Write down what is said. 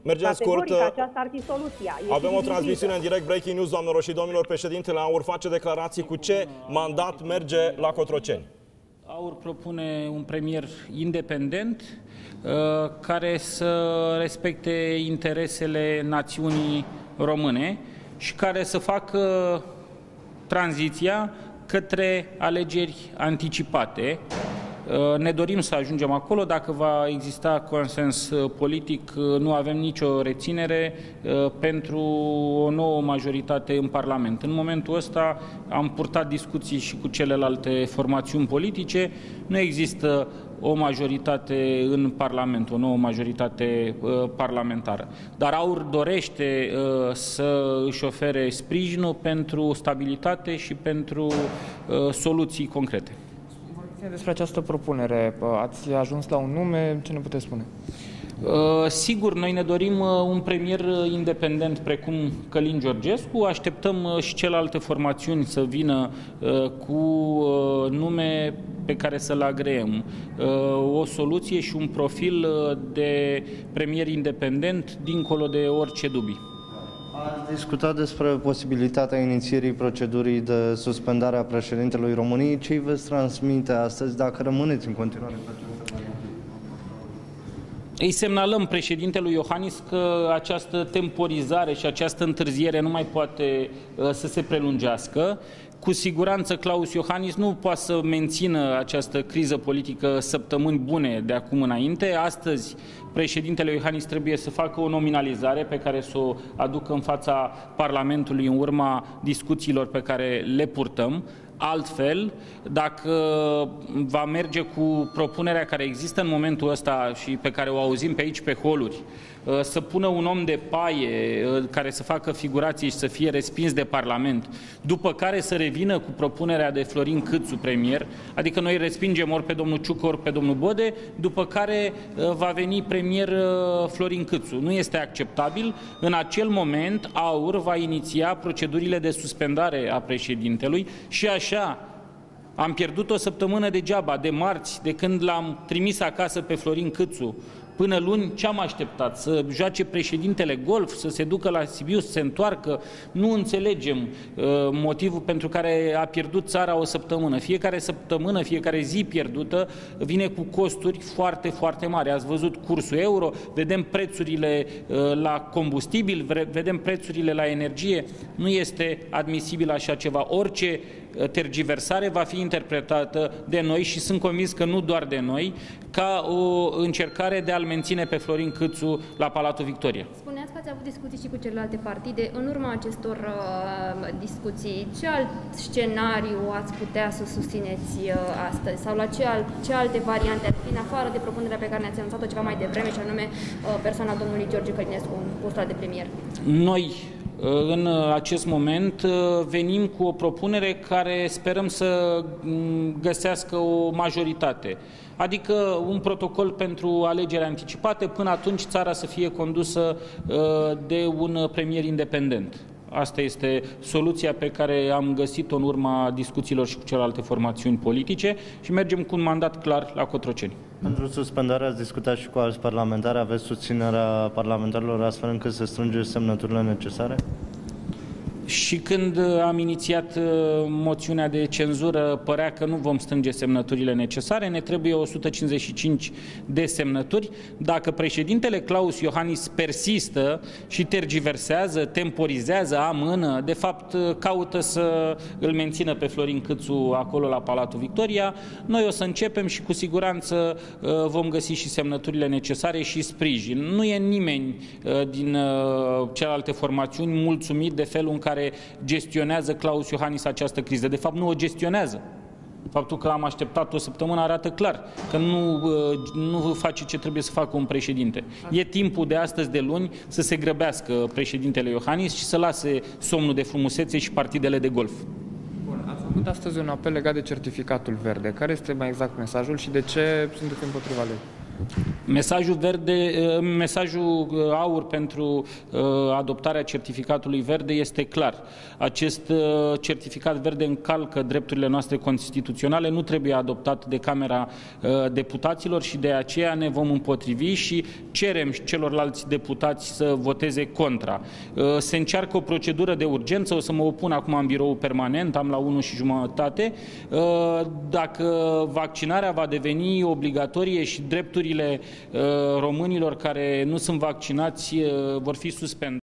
Mergem scurt. Aceasta ar fi soluția. Avem o transmisiune în direct, breaking news, doamnelor și domnilor. Președintele AUR face declarații. Cu ce mandat merge la Cotroceni? AUR propune un premier independent care să respecte interesele națiunii române și care să facă tranziția către alegeri anticipate. Ne dorim să ajungem acolo. Dacă va exista consens politic, nu avem nicio reținere pentru o nouă majoritate în Parlament. În momentul ăsta am purtat discuții și cu celelalte formațiuni politice. Nu există o majoritate în Parlament, o nouă majoritate parlamentară. Dar AUR dorește să își ofere sprijinul pentru stabilitate și pentru soluții concrete. Despre această propunere, ați ajuns la un nume, ce ne puteți spune? Sigur, noi ne dorim un premier independent precum Călin Georgescu, așteptăm și celelalte formațiuni să vină cu nume pe care să-l agreem. O soluție și un profil de premier independent dincolo de orice dubii. Ați discutat despre posibilitatea inițierii procedurii de suspendare a președintelui României. Ce îi veți transmite astăzi dacă rămâneți în continuare pe această variantă? Îi semnalăm președintelui Iohannis că această temporizare și această întârziere nu mai poate să se prelungească. Cu siguranță Claus Iohannis nu poate să mențină această criză politică săptămâni bune de acum înainte. Astăzi președintele Iohannis trebuie să facă o nominalizare pe care să o aducă în fața Parlamentului în urma discuțiilor pe care le purtăm. Altfel, dacă va merge cu propunerea care există în momentul ăsta și pe care o auzim pe aici pe holuri, să pună un om de paie care să facă figurații și să fie respins de Parlament, după care să revină cu propunerea de Florin Câțu premier, adică noi respingem ori pe domnul Ciucă, ori pe domnul Bode, după care va veni premier Florin Câțu. Nu este acceptabil. În acel moment, AUR va iniția procedurile de suspendare a președintelui și așa am pierdut o săptămână degeaba, de marți, de când l-am trimis acasă pe Florin Câțu, până luni. Ce am așteptat? Să joace președintele golf, să se ducă la Sibiu, să se întoarcă? Nu înțelegem motivul pentru care a pierdut țara o săptămână. Fiecare săptămână, fiecare zi pierdută vine cu costuri foarte, foarte mari. Ați văzut cursul euro, vedem prețurile la combustibil, vedem prețurile la energie. Nu este admisibil așa ceva. Orice tergiversare va fi interpretată de noi și sunt convins că nu doar de noi, ca o încercare de a-l menține pe Florin Câțu la Palatul Victoria. Spuneați că ați avut discuții și cu celelalte partide. În urma acestor discuții, ce alt scenariu ați putea să susțineți astăzi? Sau la ce alte variante ar fi, în afară de propunerea pe care ne-ați anunțat-o ceva mai devreme, și anume persoana domnului George Călinescu în postul de premier? Noi, în acest moment, venim cu o propunere care sperăm să găsească o majoritate. Adică un protocol pentru alegeri anticipate, până atunci țara să fie condusă de un premier independent. Asta este soluția pe care am găsit-o în urma discuțiilor și cu celelalte formațiuni politice și mergem cu un mandat clar la Cotroceni. Pentru suspendare ați discutat și cu alți parlamentari, aveți susținerea parlamentarilor astfel încât să strângeți semnăturile necesare? Și când am inițiat moțiunea de cenzură, părea că nu vom strânge semnăturile necesare, ne trebuie 155 de semnături. Dacă președintele Claus Iohannis persistă și tergiversează, temporizează, amână, de fapt caută să îl mențină pe Florin Câțu acolo la Palatul Victoria, noi o să începem și cu siguranță vom găsi și semnăturile necesare și sprijin. Nu e nimeni din celelalte formațiuni mulțumit de felul în care gestionează Claus Iohannis această criză. De fapt, nu o gestionează. Faptul că am așteptat o săptămână arată clar că nu face ce trebuie să facă un președinte. E timpul de astăzi, de luni, să se grăbească președintele Iohannis și să lase somnul de frumusețe și partidele de golf. Bun, ați făcut astăzi un apel legat de certificatul verde. Care este mai exact mesajul și de ce sunteți împotriva lui? Mesajul verde, mesajul aur pentru adoptarea certificatului verde este clar. Acest certificat verde încalcă drepturile noastre constituționale, nu trebuie adoptat de Camera Deputaților și de aceea ne vom împotrivi și cerem celorlalți deputați să voteze contra. Se încearcă o procedură de urgență, o să mă opun acum în birou permanent, am la 1:30. Dacă vaccinarea va deveni obligatorie și drepturile românilor care nu sunt vaccinați vor fi suspendate.